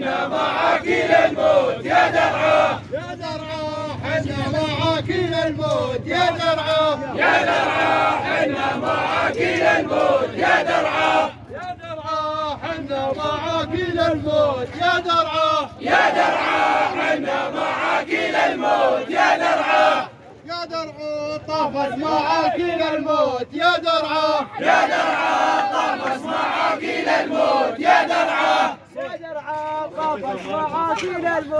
حنا معاكين الموت يا درعا، يا درعا حنا معاكين الموت يا درعا، يا درعا حنا معاكين الموت يا درعا، يا درعا حنا معاكين الموت يا درعا، يا درعا حنا معاكين الموت يا درعا، يا درعا طافت معاكين الموت يا درعا، يا درعا طافت معاكين الموت يا درعا، يا درعا طافت معاكين الموت.